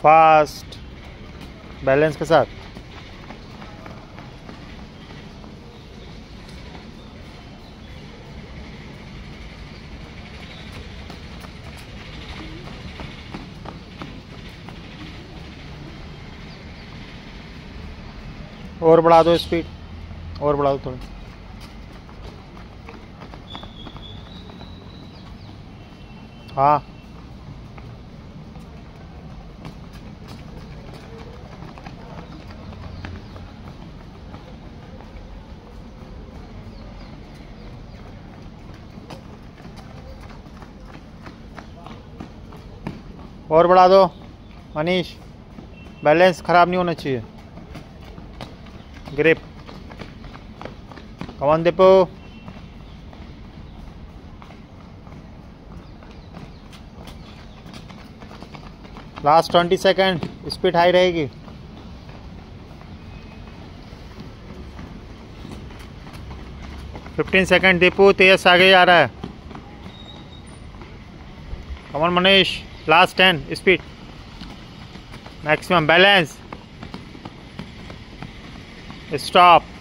Fast, balance के साथ। और बढ़ा दो स्पीड, और बढ़ा दो थोड़ी। हाँ, और बढ़ा दो मनीष, बैलेंस ख़राब नहीं होना चाहिए। Grip, come on Deepu. Last 20 second, speed high रहेगी। फिफ्टीन सेकेंड दीपू, तेज आगे जा रहा है। Come on Manish, last 10, speed maximum, balance, stop.